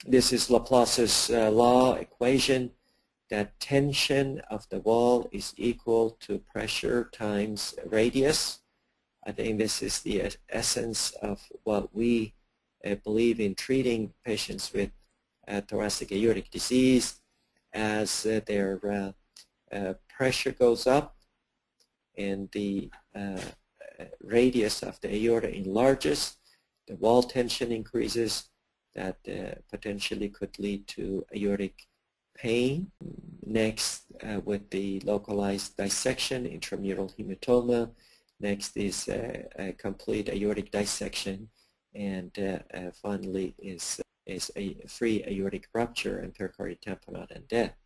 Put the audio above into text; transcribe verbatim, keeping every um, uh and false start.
this is Laplace's uh, law equation that tension of the wall is equal to pressure times radius. I think this is the essence of what we uh, believe in treating patients with uh, thoracic aortic disease. As uh, their uh, uh, pressure goes up and the uh, radius of the aorta enlarges, the wall tension increases. That uh, potentially could lead to aortic pain. Next, uh, with the localized dissection, intramural hematoma. Next is uh, a complete aortic dissection, and uh, uh, finally is is a free aortic rupture and pericardial tamponade and death.